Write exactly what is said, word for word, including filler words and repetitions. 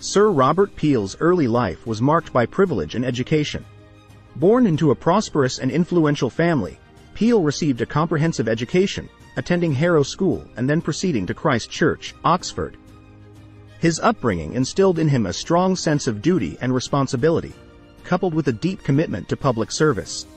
Sir Robert Peel's early life was marked by privilege and education. Born into a prosperous and influential family, Peel received a comprehensive education, attending Harrow School and then proceeding to Christ Church, Oxford. His upbringing instilled in him a strong sense of duty and responsibility, coupled with a deep commitment to public service.